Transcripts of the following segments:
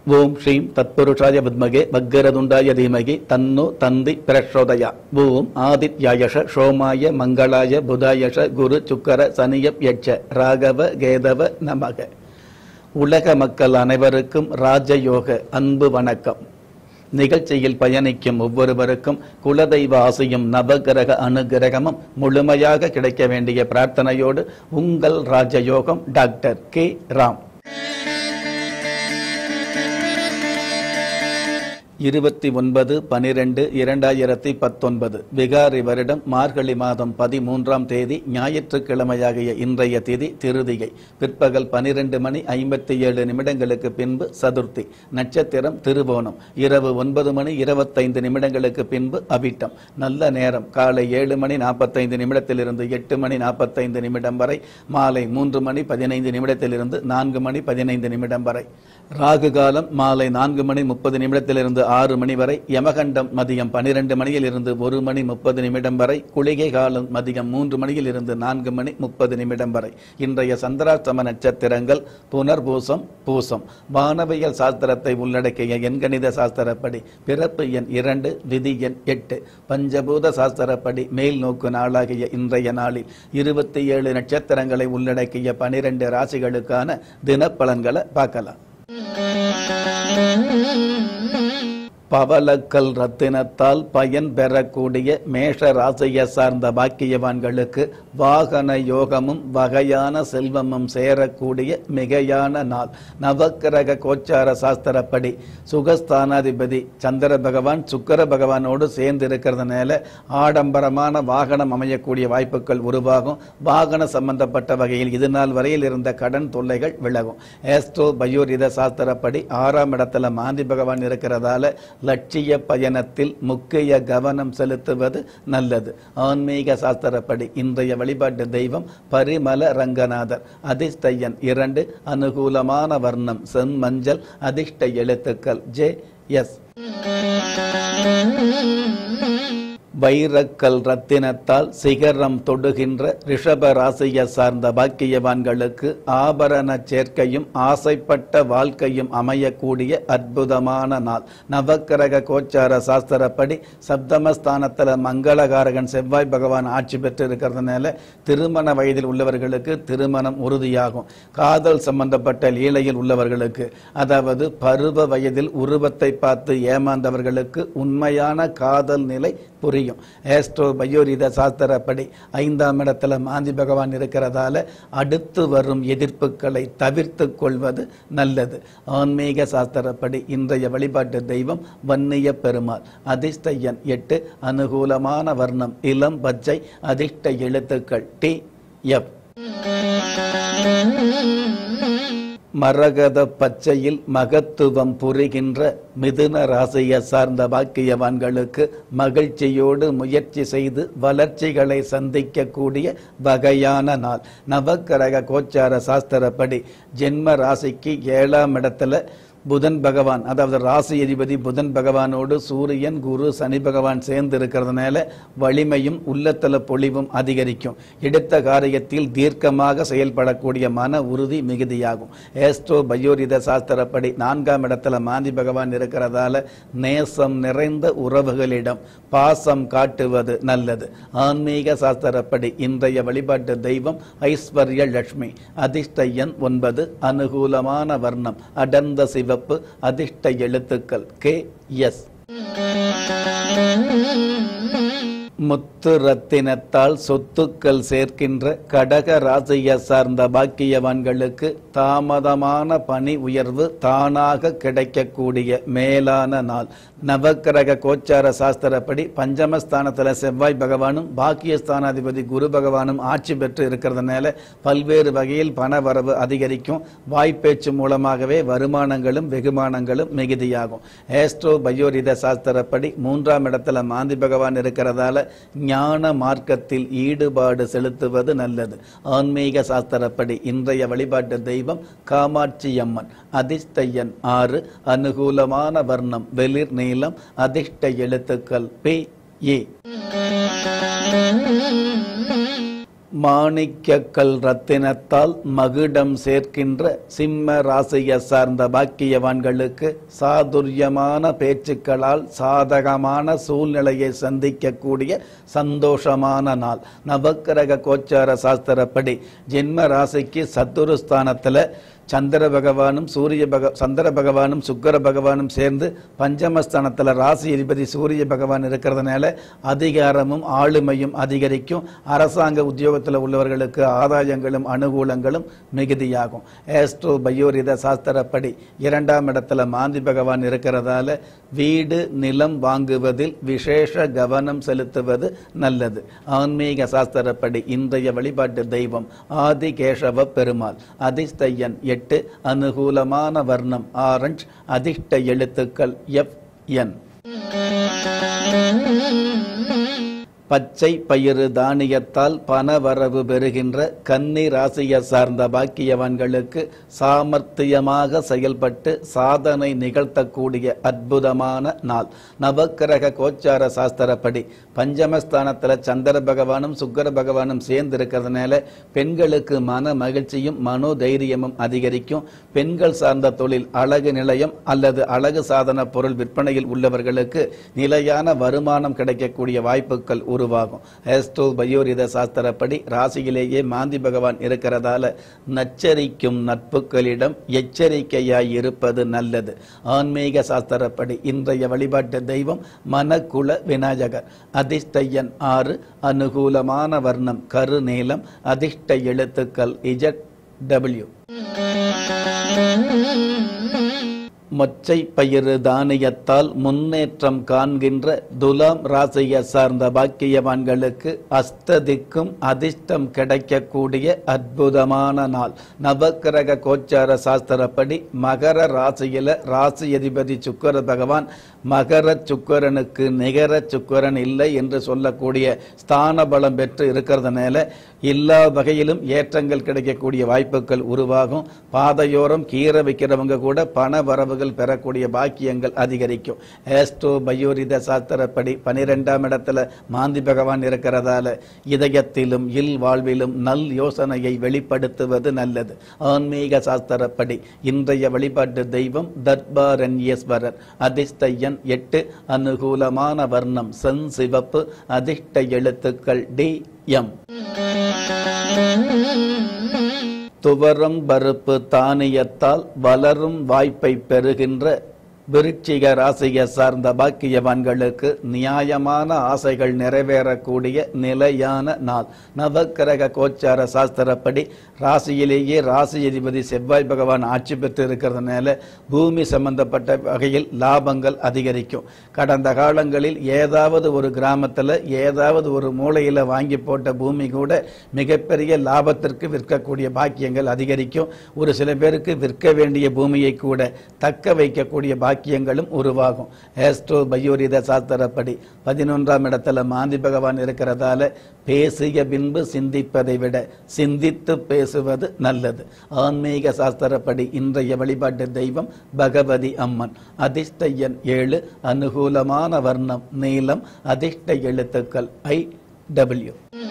ஓம் ஸ்ரீம் தத்புருஷாய வித்மகே வக்கரதுண்டாய தீமகி தன்னு தந்தி பிரச்சோதயா. ஓம் ஆதித்யாயஷ சோமாய மங்களாய புதாயஷ குரு சுக்கர சனியப் யட்ச ராகவ கேதவ நமக. உலக மக்கள் அனைவருக்கும் ராஜயோக அன்பு வணக்கம். நிகழ்ச்சியில் பயணிக்கும் ஒவ்வொருவருக்கும் குலதெய்வ ஆசையும் நவகிரக அனுகிரகமும் முழுமையாக கிடைக்க வேண்டிய பிரார்த்தனையோடு உங்கள் ராஜயோகம் டாக்டர் கே ராம். 29/12/2019 விகாரி வருடம் மார்கழி மாதம் 13ஆம் தேதி ஞாயிற்றுக்கிழமையாகிய இன்றைய திதி திருதிகை. பிற்பகல் 12:57 பின்பு சதுர்த்தி. நட்சத்திரம் திருவோணம். இரவு 9:25 பின்பு அவிட்டம். நல்ல நேரம் காலை 7:45 8 மணி வரை, மாலை 3:15 4:15 வரை. ராகு காலம் மாலை 4:30 6 மணி வரை. யமகண்டம் மதியம் 12 மணியிலிருந்து 1:30 வரை. குளிகை காலம் மதியம் 3 மணியிலிருந்து 4:30 வரை. இன்றைய சந்திராஷ்டம நட்சத்திரங்கள் புனர்பூசம், பூசம். வானவியல் சாஸ்திரத்தை உள்ளடக்கிய எண்கணித சாஸ்திரப்படி பிறப்பு எண் 2, விதி எண் 8. பஞ்சபூத சாஸ்திரப்படி மேல் நோக்கு நாளாகிய இன்றைய நாளில் 27 நட்சத்திரங்களை உள்ளடக்கிய 12 ராசிகளுக்கான தினப்பலன்களை பார்க்கலாம். பவளக்கல் ரத்தினத்தால் பயன் பெறக்கூடிய மேஷ ராசியை சார்ந்த பாக்கியவான்களுக்கு வாகன யோகமும் வகையான செல்வமும் சேரக்கூடிய மிகையான நாள். நவக்கிரக கோச்சார சாஸ்திரப்படி சுகஸ்தானாதிபதி சந்திர பகவான் சுக்கர பகவானோடு சேர்ந்து இருக்கிறதுனால ஆடம்பரமான வாகனம் அமையக்கூடிய வாய்ப்புகள் உருவாகும். வாகன சம்பந்தப்பட்ட வகையில் இது நாள் வரையில் இருந்த கடன் தொல்லைகள் விலகும். ஏஸ்ட்ரோ பயோரித சாஸ்திரப்படி 6ஆம் இடத்துல மாந்தி பகவான் இருக்கிறதால லட்சிய பயணத்தில் முக்கிய கவனம் செலுத்துவது நல்லது. ஆன்மீக சாஸ்திரப்படி இன்றைய வழிபாட்டு தெய்வம் பரிமல ரங்கநாதர். அதிர்ஷ்ட எண் 2. அனுகூலமான வர்ணம் செம்மஞ்சள். அதிர்ஷ்ட எழுத்துக்கள் JS. வைரக்கல் ரத்தினத்தால் சிகரம் தொடுகின்ற ரிஷப ராசியை சார்ந்த பாக்கியவான்களுக்கு ஆபரண சேர்க்கையும் ஆசைப்பட்ட வாழ்க்கையும் அமையக்கூடிய அற்புதமான நாள். நவக்கிரக கோச்சார சாஸ்திரப்படி சப்தமஸ்தானத்தில் மங்களகாரகன் செவ்வாய் பகவான் ஆட்சி பெற்று இருக்கிறதுனால திருமண வயதில் உள்ளவர்களுக்கு திருமணம் உறுதியாகும். காதல் சம்பந்தப்பட்ட லீலையில் உள்ளவர்களுக்கு, அதாவது பருவ வயதில் உருவத்தை பார்த்து ஏமாந்தவர்களுக்கு உண்மையான காதல் நிலை புரியும். ஏஸ்ட்ரோ பயோரித சாஸ்திரப்படி 5ஆம் இடத்துல மாந்தி பகவான் இருக்கிறதால அடுத்து வரும் எதிர்ப்புகளை தவிர்த்து கொள்வது நல்லது. ஆன்மீக சாஸ்திரப்படி இன்றைய வழிபாட்டு தெய்வம் வன்னிய பெருமாள். அதிர்ஷ்ட எண் 8. அனுகூலமான வர்ணம் இளம் பச்சை. அதிர்ஷ்ட எழுத்துக்கள் TF. மரகத பச்சையில் மகத்துவம் புரிகின்ற மிதுன ராசியை சார்ந்த பாக்கியவான்களுக்கு மகிழ்ச்சியோடு முயற்சி செய்து வளர்ச்சிகளை சந்திக்கக்கூடிய வகையான நாள். நவக்கிரக கோச்சார சாஸ்திரப்படி ஜென்ம ராசிக்கு 7ஆம் இடத்துல புதன் பகவான், அதாவது ராசி அதிபதி புதன் பகவானோடு சூரியன் குரு சனி பகவான் சேர்ந்து இருக்கிறதுனால வலிமையும் உள்ளத்தல பொலிவும் அதிகரிக்கும். எடுத்த காரியத்தில் தீர்க்கமாக செயல்படக்கூடிய மன உறுதி மிகுதியாகும். ஏஸ்ட்ரோ பயோரித சாஸ்திரப்படி 4ஆம் இடத்துல மாந்தி பகவான் இருக்கிறதால நேசம் நிறைந்த உறவுகளிடம் பாசம் காட்டுவது நல்லது. ஆன்மீக சாஸ்திரப்படி இன்றைய வழிபாட்டு தெய்வம் ஐஸ்வர்ய லட்சுமி. அதிர்ஷ்ட எண் 9. அனுகூலமான வர்ணம் அடர்ந்த சிவப்பு. அதிர்ஷ்ட எழுத்துக்கள் KS. முத்து ரத்தினத்தால் சொத்துக்கள் சேர்க்கின்ற கடக ராசியை சார்ந்த பாக்கியவான்களுக்கு தாமதமான பணி உயர்வு தானாக கிடைக்கக்கூடிய மேலான நாள். நவக்கிரக கோச்சார சாஸ்திரப்படி பஞ்சமஸ்தானத்தில் செவ்வாய் பகவானும் பாக்கியஸ்தானாதிபதி குரு பகவானும் ஆட்சி பெற்று இருக்கிறதுனால பல்வேறு வகையில் பண வரவு அதிகரிக்கும். வாய்ப்பேச்சு மூலமாகவே வருமானங்களும் வெகுமானங்களும் மிகுதியாகும். ஏஸ்ட்ரோ பயோரித சாஸ்திரப்படி 3ஆம் இடத்துல மாந்தி பகவான் இருக்கிறதால ஞான மார்க்கத்தில் ஈடுபாடு செலுத்துவது நல்லது. ஆன்மீக சாஸ்திரப்படி இன்றைய வழிபாட்டு தெய்வம் காமாட்சி அம்மன். அதிர்ஷ்ட எண் 6. அனுகூலமான வர்ணம் வெளிர் நீலம். அதிர்ஷ்ட எழுத்துக்கள் PE. மாணிக்கக்கல் ரத்தினத்தால் மகுடம் சேர்க்கின்ற சிம்ம ராசியை சார்ந்த பாக்கியவான்களுக்கு சாதுரியமான பேச்சுக்களால் சாதகமான சூழ்நிலையை சந்திக்கக்கூடிய சந்தோஷமான நாள். நவக்கிரக கோச்சார சாஸ்திரப்படி ஜென்ம ராசிக்கு சத்துருஸ்தானத்தில் சந்திர பகவானும் சந்திர பகவானும் சுக்கிர பகவானும் சேர்ந்து பஞ்சமஸ்தானத்தில் ராசி அதிபதி சூரிய பகவான் இருக்கிறதுனால அதிகாரமும் ஆளுமையும் அதிகரிக்கும். அரசாங்க உத்தியோகத்தில் உள்ளவர்களுக்கு ஆதாயங்களும் அனுகூலங்களும் மிகுதியாகும். ஆஸ்ட்ரோ பயோரித சாஸ்திரப்படி 2ஆம் இடத்துல மாந்தி பகவான் இருக்கிறதால வீடு நிலம் வாங்குவதில் விசேஷ கவனம் செலுத்துவது நல்லது. ஆன்மீக சாஸ்திரப்படி இன்றைய வழிபாட்டு தெய்வம் ஆதிகேசவ பெருமாள். அதிஷ்டையன் 8, அனுகூலமான வர்ணம் ஆரஞ்சு, அதிர்ஷ்ட எழுத்துக்கள் FN. பச்சை பயிறு தானியத்தால் பணவரவு பெறுகின்ற கன்னி ராசியை சார்ந்த பாக்கியவான்களுக்கு சாமர்த்தியமாக செயல்பட்டு சாதனை நிகழ்த்தக்கூடிய அற்புதமான நாள். நவக்கிரக கோச்சார சாஸ்திரப்படி பஞ்சமஸ்தானத்தில் சந்திர பகவானும் சுக்கிர பகவானும் சேர்ந்து இருக்கிறதுனால பெண்களுக்கு மன மகிழ்ச்சியும் மனோதைரியமும் அதிகரிக்கும். பெண்கள் சார்ந்த தொழில், அழகு நிலையம் அல்லது அழகு சாதன பொருள் விற்பனையில் உள்ளவர்களுக்கு நிலையான வருமானம் கிடைக்கக்கூடிய வாய்ப்புகள் உருவாகும். ஆஸ்ட்ரோ பயோரித சாஸ்திரப்படி ராசியிலேயே மாந்தி பகவான் இருக்கிறதால நச்சரிக்கும் நட்புகளிடம் எச்சரிக்கையாய் இருப்பது நல்லது. ஆன்மீக சாஸ்திரப்படி இன்றைய வழிபாட்டு தெய்வம் மனக்குல விநாயகர். அதிஷ்டையன் 6, அனுகூலமான வர்ணம் கருநீலம், அதிர்ஷ்ட எழுத்துக்கள் ZW. மொச்சை பயிறு தானியத்தால் முன்னேற்றம் காண்கின்ற துலாம் ராசியை சார்ந்த பாக்கியவான்களுக்கு அஸ்ததிக்கும் அதிர்ஷ்டம் கிடைக்கக்கூடிய அற்புதமான நாள். நவக்கிரக கோச்சார சாஸ்திரப்படி மகர ராசியில ராசி அதிபதி சுக்கிர பகவான் மகர சுக்கிரனுக்கு நிகர சுக்கிரன் இல்லை என்று சொல்லக்கூடிய ஸ்தான பலம் பெற்று இருக்கிறதுனால எல்லா வகையிலும் ஏற்றங்கள் கிடைக்கக்கூடிய வாய்ப்புகள் உருவாகும். பாதையோரம் கீரை வைக்கிறவங்க கூட பண வரவுகள் பெறக்கூடிய பாக்கியங்கள் அதிகரிக்கும். ஆஸ்ட்ரோ பயோரித சாஸ்திரப்படி 12ஆம் இடத்துல மாந்தி பகவான் இருக்கிறதால இதயத்திலும் இல் வாழ்விலும் நல் யோசனையை வெளிப்படுத்துவது நல்லது. ஆன்மீக சாஸ்திரப்படி இன்றைய வழிபாட்டு தெய்வம் தர்பாரண்யேஸ்வரர். அதிஷ்டையன் 8, அனுகூலமான வர்ணம் செஞ்சிவப்பு, அதிர்ஷ்ட எழுத்துக்கள் DM. துவரம் பருப்பு தானியத்தால் வளரும் வாய்ப்பை பெறுகின்ற விருச்சிக ராசியை சார்ந்த பாக்கியவான்களுக்கு நியாயமான ஆசைகள் நிறைவேறக்கூடிய நிலையான நாள். நவக்கிரக கோச்சார சாஸ்திரப்படி ராசியிலேயே ராசி அதிபதி செவ்வாய் பகவான் ஆட்சி பெற்று இருக்கிறதுனால பூமி சம்பந்தப்பட்ட வகையில் லாபங்கள் அதிகரிக்கும். கடந்த காலங்களில் ஏதாவது ஒரு கிராமத்தில் ஏதாவது ஒரு மூலையில் வாங்கி போட்ட பூமி கூட மிகப்பெரிய லாபத்திற்கு விற்கக்கூடிய பாக்கியங்கள் அதிகரிக்கும். ஒரு சில பேருக்கு விற்க வேண்டிய பூமியை கூட தக்க வைக்கக்கூடிய பாக்கியங்களும் உருவாகும். ஆஸ்ட்ரோ பயோரித சாஸ்திரப்படி 11ஆம் இடத்துல மாந்தி பகவான் இருக்கிறதால பேசிய பின்பு சிந்திப்பதை விட சிந்தித்து பேசுவது நல்லது. ஆன்மீக சாஸ்திரப்படி இன்றைய வழிபாட்டு தெய்வம் பகவதி அம்மன். அதிஷ்டையன் 7, அனுகூலமான வர்ணம் நீலம், அதிர்ஷ்ட எழுத்துக்கள் IW.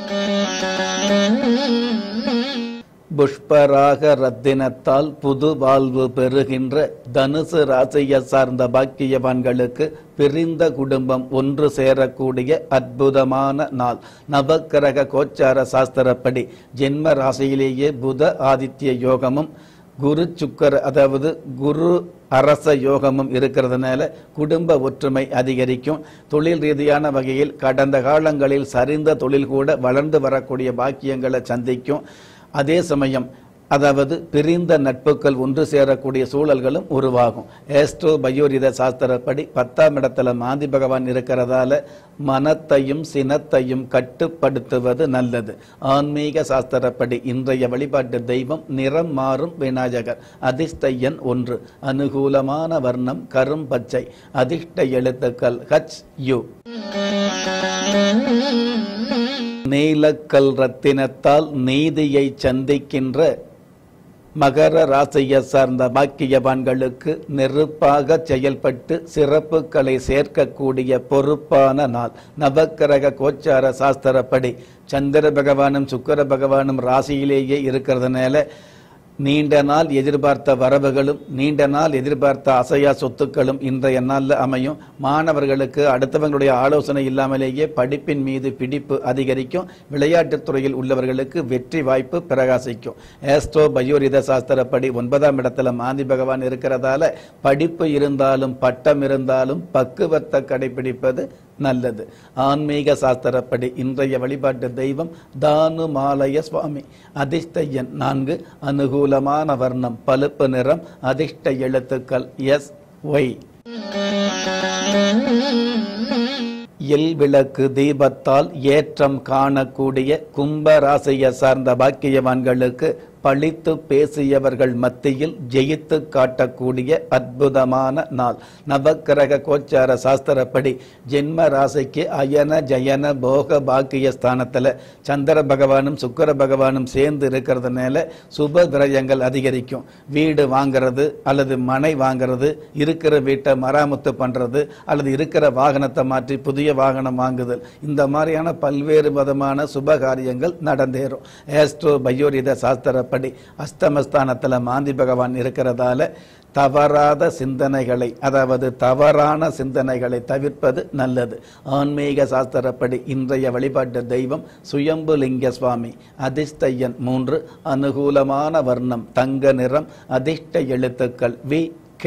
புஷ்பராக ரத்தினத்தால் புது வாழ்வு பெறுகின்ற தனுசு ராசியை சார்ந்த பாக்கியவான்களுக்கு பிரிந்த குடும்பம் ஒன்று சேரக்கூடிய அற்புதமான நாள். நவக்கிரக கோச்சார சாஸ்திரப்படி ஜென்ம ராசியிலேயே புத ஆதித்ய யோகமும் குரு சுக்கர அதாவது குரு அரச யோகமும் இருக்கிறதுனால குடும்ப ஒற்றுமை அதிகரிக்கும். தொழில் ரீதியான வகையில் கடந்த காலங்களில் சரிந்த தொழில் கூட வளர்ந்து வரக்கூடிய பாக்கியங்களை சந்திக்கும். அதே சமயம் அதாவது பிரிந்த நட்புகள் ஒன்று சேரக்கூடிய சூழல்களும் உருவாகும். ஆஸ்ட்ரோ பயோரித சாஸ்திரப்படி 10ஆம் இடத்துல மாந்தி பகவான் இருக்கிறதால மனத்தையும் சினத்தையும் கட்டுப்படுத்துவது நல்லது. ஆன்மீக சாஸ்திரப்படி இன்றைய வழிபாட்டு தெய்வம் நிறம் மாறும் விநாயகர். அதிஷ்டையன் 1, அனுகூலமான வர்ணம் கரும் பச்சை, அதிர்ஷ்ட எழுத்துக்கள் HU. நீலக்கல் ரத்தினத்தால் நீதியை சந்திக்கின்ற மகர ராசியை சார்ந்த பாக்கியவான்களுக்கு நெருப்பாக செயல்பட்டு சிறப்புகளை சேர்க்கக்கூடிய பொறுப்பான நாள். நவக்கிரக கோச்சார சாஸ்திரப்படி சந்திர பகவானும் சுக்கிர பகவானும் ராசியிலேயே இருக்கிறதுனால நீண்ட நாள் எதிர்பார்த்த வரவுகளும் நீண்ட நாள் எதிர்பார்த்த அசையா சொத்துக்களும் இன்றைய நாளில் அமையும். மாணவர்களுக்கு அடுத்தவங்களுடைய ஆலோசனை இல்லாமலேயே படிப்பின் மீது பிடிப்பு அதிகரிக்கும். விளையாட்டுத் துறையில் உள்ளவர்களுக்கு வெற்றி வாய்ப்பு பிரகாசிக்கும். ஆஸ்ட்ரோ பயோரித சாஸ்திரப்படி 9ஆம் இடத்துல மாந்தி பகவான் இருக்கிறதால படிப்பு இருந்தாலும் பட்டம் இருந்தாலும் பக்குவத்தை கடைபிடிப்பது நல்லது. ஆன்மீக சாஸ்திரப்படி இன்றைய வழிபாட்டு தெய்வம் தானுமாலய சுவாமி. அதிர்ஷ்ட எண் 4. அனுகூலமான வர்ணம் பழுப்பு நிறம். அதிர்ஷ்ட எழுத்துக்கள் SY. எல் விளக்கு தீபத்தால் ஏற்றம் காணக்கூடிய கும்ப ராசியை சார்ந்த பாக்கியவான்களுக்கு பழித்து பேசியவர்கள் மத்தியில் ஜெயித்து காட்டக்கூடிய அற்புதமான நாள். நவக்கிரக கோச்சார சாஸ்திரப்படி ஜென்ம ராசிக்கு அயன ஜயன போக பாக்கிய ஸ்தானத்தில் சந்திர பகவானும் சுக்கிர பகவானும் சேர்ந்து இருக்கிறதுனால சுப விரயங்கள் அதிகரிக்கும். வீடு வாங்கிறது அல்லது மனை வாங்கிறது, இருக்கிற வீட்டை மராமத்து பண்ணுறது அல்லது இருக்கிற வாகனத்தை மாற்றி புதிய வாகனம் வாங்குதல், இந்த மாதிரியான பல்வேறு விதமான சுப காரியங்கள் நடந்தேறும். ஆஸ்ட்ரோ பயோரித சாஸ்திரப்படி அஸ்தமஸ்தானத்தில் மாந்தி பகவான் இருக்கிறதால தவறாத சிந்தனைகளை, அதாவது தவறான சிந்தனைகளை தவிர்ப்பது நல்லது. ஆன்மீக சாஸ்திரப்படி இன்றைய வழிபாட்டு தெய்வம் சுயம்புலிங்க சுவாமி. அதிர்ஷ்ட எண் 3. அனுகூலமான வர்ணம் தங்க நிறம். அதிர்ஷ்ட எழுத்துக்கள் VK.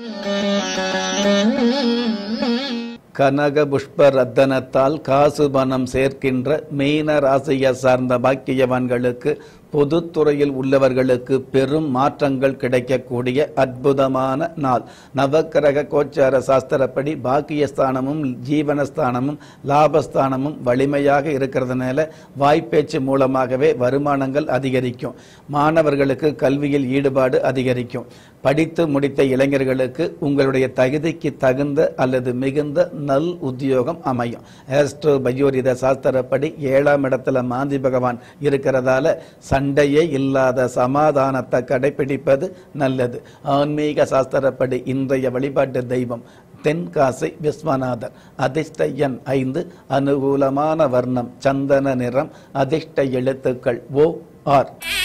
கனக புஷ்ப ரத்தனத்தால் காசு பணம் சேர்க்கின்ற மீன ராசியை சார்ந்த பாக்கியவான்களுக்கு பொதுத்துறையில் உள்ளவர்களுக்கு பெரும் மாற்றங்கள் கிடைக்கக்கூடிய அற்புதமான நாள். நவக்கிரக கோச்சார சாஸ்திரப்படி பாக்கியஸ்தானமும் ஜீவனஸ்தானமும் லாபஸ்தானமும் வலிமையாக இருக்கிறதுனால வாய்ப்பேச்சு மூலமாகவே வருமானங்கள் அதிகரிக்கும். மாணவர்களுக்கு கல்வியில் ஈடுபாடு அதிகரிக்கும். படித்து முடித்த இளைஞர்களுக்கு உங்களுடைய தகுதிக்கு தகுந்த அல்லது மிகுந்த நல் உத்தியோகம் அமையும். ஆஸ்ட்ரோ பயோரித சாஸ்திரப்படி 7ஆம் இடத்துல மாந்தி பகவான் இருக்கிறதால சண்டையே இல்லாத சமாதானத்தை கடைபிடிப்பது நல்லது. ஆன்மீக சாஸ்திரப்படி இன்றைய வழிபாட்டு தெய்வம் தென்காசி விஸ்வநாதர். அதிர்ஷ்ட எண் 5. அனுகூலமான வர்ணம் சந்தன நிறம். அதிர்ஷ்ட எழுத்துக்கள் OR.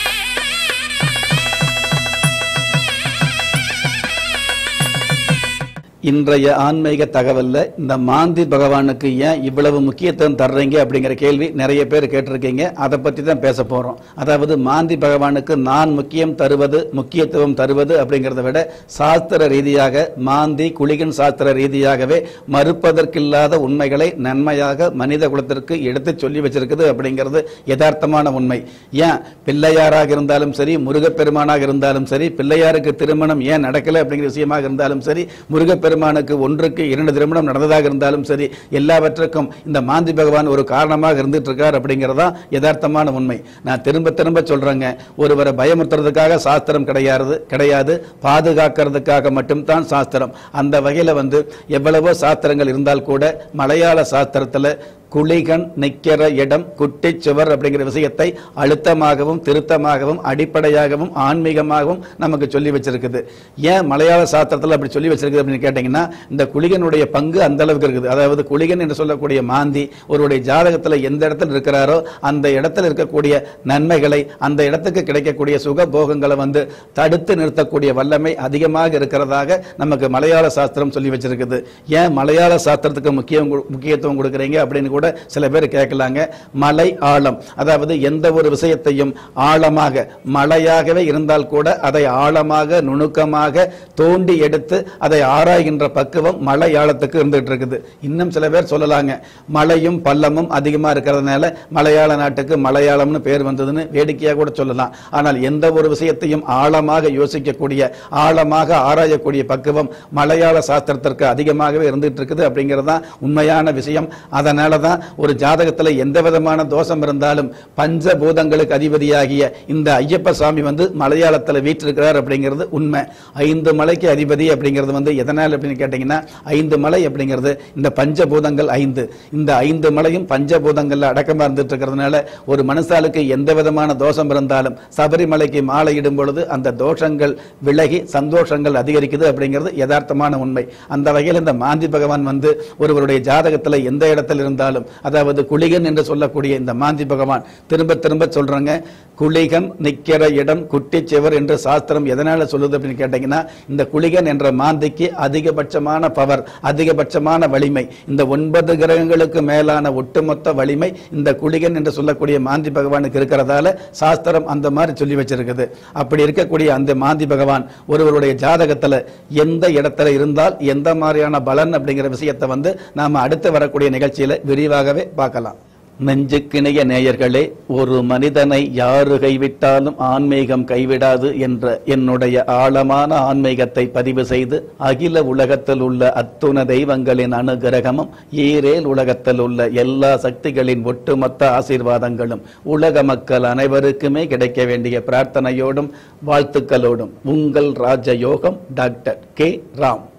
இன்றைய ஆன்மீக தகவல்ல இந்த மாந்தி பகவானுக்கு ஏன் இவ்வளவு முக்கியத்துவம் தர்றீங்க அப்படிங்கிற கேள்வி நிறைய பேர் கேட்டிருக்கீங்க. அதை பற்றி தான் பேச போறோம். அதாவது மாந்தி பகவானுக்கு நான் முக்கியத்துவம் தருவது அப்படிங்கிறத விட சாஸ்திர ரீதியாக மாந்தி குளிகன் சாஸ்திர ரீதியாகவே மறுப்பதற்கில்லாத உண்மைகளை நன்மையாக மனித குலத்திற்கு எடுத்து சொல்லி வச்சிருக்குது அப்படிங்கிறது யதார்த்தமான உண்மை. ஏன் பிள்ளையாராக இருந்தாலும் சரி, முருகப்பெருமானாக இருந்தாலும் சரி, பிள்ளையாருக்கு திருமணம் ஏன் நடக்கல அப்படிங்கிற விஷயமாக இருந்தாலும் சரி, முருகப்பெருமானுக்கு 1க்கு 2 திருமணம் நடந்ததாக இருந்தாலும் சரி, எல்லாவற்றுக்கும் இந்த மாந்தி பகவான் ஒரு காரணமாக இருந்துட்டு இருக்கார் அப்படிங்கிறதா யதார்த்தமான உண்மை. நான் திரும்ப திரும்ப சொல்றேங்க, ஒருவரை பயமுறுத்துறதுக்காக சாஸ்திரம் கிடையாது, பாதுகாக்கிறதுக்காக மட்டும்தான் சாஸ்திரம். அந்த வகையில எவ்வளவோ சாஸ்திரங்கள் இருந்தால் கூட மலையாள சாஸ்திரத்துல குளிகன் நிக்கிற இடம் குட்டி சுவர் அப்படிங்கிற விஷயத்தை அழுத்தமாகவும் திருத்தமாகவும் அடிப்படையாகவும் ஆன்மீகமாகவும் நமக்கு சொல்லி வச்சிருக்குது. ஏன் மலையாள சாஸ்திரத்தில் அப்படி சொல்லி வச்சிருக்குது அப்படின்னு கேட்டீங்கன்னா, இந்த குளிகனுடைய பங்கு அந்த அளவுக்கு இருக்குது. அதாவது குளிகன் என்று சொல்லக்கூடிய மாந்தி ஒருவருடைய ஜாதகத்தில் எந்த இடத்துல இருக்கிறாரோ அந்த இடத்துல இருக்கக்கூடிய நன்மைகளை, அந்த இடத்துக்கு கிடைக்கக்கூடிய சுக போகங்களை தடுத்து நிறுத்தக்கூடிய வல்லமை அதிகமாக இருக்கிறதாக நமக்கு மலையாள சாஸ்திரம் சொல்லி வச்சிருக்குது. ஏன் மலையாள சாஸ்திரத்துக்கு முக்கியத்துவம் கொடுக்குறீங்க அப்படின்னு கூட சில பேர் கேட்கலாங்க. மலை ஆழம், அதாவது எந்த ஒரு விஷயத்தையும் ஆழமாக மலையாகவே இருந்தால் கூட அதை ஆழமாக நுணுக்கமாக தோண்டி எடுத்து அதை ஆராய்கின்ற பக்குவம் மலை ஆழத்துக்கு இருந்துட்டு இருக்குது. இன்னும் சில பேர் சொல்லலாங்க, மலையும் பள்ளமும் அதிகமா இருக்கிறதுனால மலையாள நாட்டுக்கு மலையாளம்னு பேர் வந்ததுன்னு வேடிக்கையாக கூட சொல்லலாம். ஆனால் எந்த ஒரு விஷயத்தையும் ஆழமாக யோசிக்கக்கூடிய, ஆழமாக ஆராயக்கூடிய பக்குவம் மலையாள சாஸ்திரத்திற்கு அதிகமாகவே இருந்துட்டு இருக்குது அப்படிங்கிறது தான் உண்மையான விஷயம். அதனால அதனாலதான் ஒரு ஜாதகத்துல எந்த விதமான தோஷம் இருந்தாலும் பஞ்சபூதங்களுக்கு அதிபதியாகிய இந்த ஐயப்ப சுவாமி மலையாளத்துல வீற்றிருக்கிறார் அப்படிங்கிறது உண்மை. 5 மலைக்கு அதிபதி அப்படிங்கிறது எதனால் அப்படின்னு கேட்டீங்கன்னா, 5 மலை அப்படிங்கிறது இந்த பஞ்சபூதங்கள் 5. இந்த 5 மலையும் பஞ்சபூதங்கள்ல அடக்கமா இருந்துட்டு இருக்கிறதுனால ஒரு மனுஷாலுக்கு எந்த விதமான தோஷம் இருந்தாலும் சபரிமலைக்கு மாலை இடும் பொழுது அந்த தோஷங்கள் விலகி சந்தோஷங்கள் அதிகரிக்குது அப்படிங்கிறது யதார்த்தமான உண்மை. அந்த வகையில் இந்த மாந்தி பகவான் ஒருவருடைய ஜாதகத்துல எந்த இடத்துல இருந்தாலும், அதாவது குளிகன் என்று சொல்லக்கூடிய இந்த மாந்தி பகவான், திரும்ப திரும்ப சொல்றாங்க, குளிகன் நிக்கிற இடம் குட்டி செவர் என்று சாஸ்திரம் எதனால சொல்லுது அப்படின்னு கேட்டீங்கன்னா, இந்த குளிகன் என்ற மாந்திக்கு அதிகபட்சமான பவர், அதிகபட்சமான வலிமை, இந்த 9 கிரகங்களுக்கு மேலான ஒட்டுமொத்த வலிமை இந்த குளிகன் என்று சொல்லக்கூடிய மாந்தி பகவானுக்கு இருக்கிறதால சாஸ்திரம் அந்த மாதிரி சொல்லி வச்சிருக்குது. அப்படி இருக்கக்கூடிய அந்த மாந்தி பகவான் ஒருவருடைய ஜாதகத்துல எந்த இடத்துல இருந்தால் எந்த மாதிரியான பலன் அப்படிங்கிற விஷயத்தை நாம அடுத்து வரக்கூடிய நிகழ்ச்சியில விரிவாகவே பார்க்கலாம். நெஞ்சுக்கிணைய நேயர்களே, ஒரு மனிதனை யாரு கைவிட்டாலும் ஆன்மீகம் கைவிடாது என்ற என்னுடைய ஆழமான ஆன்மீகத்தை பதிவு செய்து அகில உலகத்தில் உள்ள அத்துண தெய்வங்களின் அனுகிரகமும் ஈரேல் உலகத்தில் உள்ள எல்லா சக்திகளின் ஒட்டுமொத்த ஆசீர்வாதங்களும் உலக மக்கள் அனைவருக்குமே கிடைக்க வேண்டிய பிரார்த்தனையோடும் வாழ்த்துக்களோடும் உங்கள் ராஜயோகம் டாக்டர் கே. ராம்.